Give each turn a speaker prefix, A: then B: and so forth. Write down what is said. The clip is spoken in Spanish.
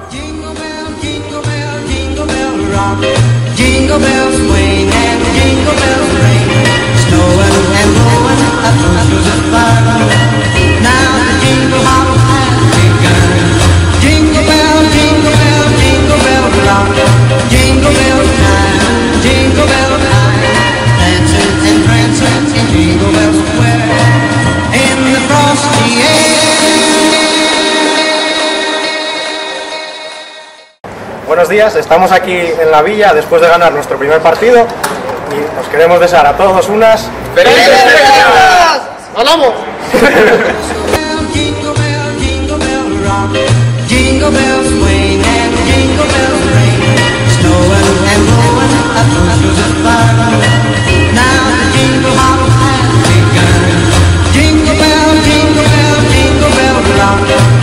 A: Jingle bell, jingle bell, jingle bell rock. Jingle bells swing and jingle bells ring. Snowing and blowing up through the fire. Now the jingle hop has begun. Jingle bell, jingle bell, jingle bell rock. Jingle bell time, jingle bell time. Dancing and prancing in Jingle Bell Square. In the frosty air.
B: Buenos días, estamos aquí en la villa después de ganar nuestro primer partido y os queremos desear a todos unas ¡felices fiestas! ¡Ganamos!
A: Jingle bell, jingle bell rock. Jingle bells swing and jingle bells ring. Snowing and blowing up through the fire. Now the jingle hop has begun. Jingle bell, jingle bell, jingle bell rock.